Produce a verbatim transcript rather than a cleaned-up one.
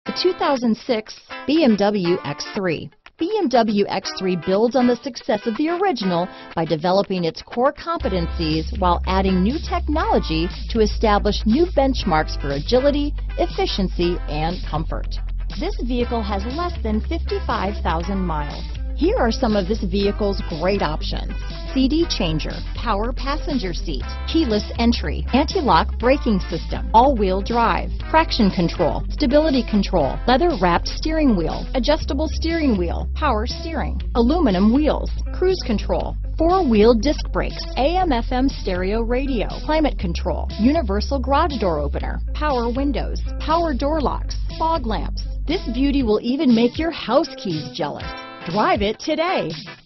The two thousand six B M W X three. B M W X three builds on the success of the original by developing its core competencies while adding new technology to establish new benchmarks for agility, efficiency, and comfort. This vehicle has less than fifty-five thousand miles. Here are some of this vehicle's great options: C D changer, power passenger seat, keyless entry, anti-lock braking system, all-wheel drive, traction control, stability control, leather-wrapped steering wheel, adjustable steering wheel, power steering, aluminum wheels, cruise control, four-wheel disc brakes, A M F M stereo radio, climate control, universal garage door opener, power windows, power door locks, fog lamps. This beauty will even make your house keys jealous. Drive it today.